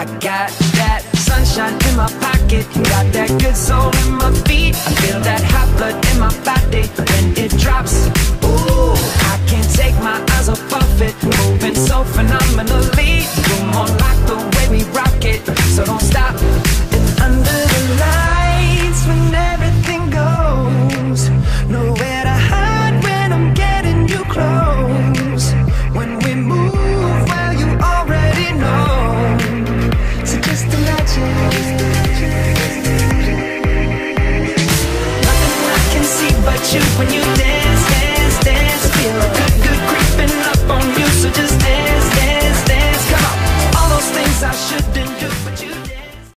I got that sunshine in my pocket, got that good soul in my feet. I feel that hot blood in my body when it drops. Ooh, I can't take my eyes off of it, moving so phenomenal.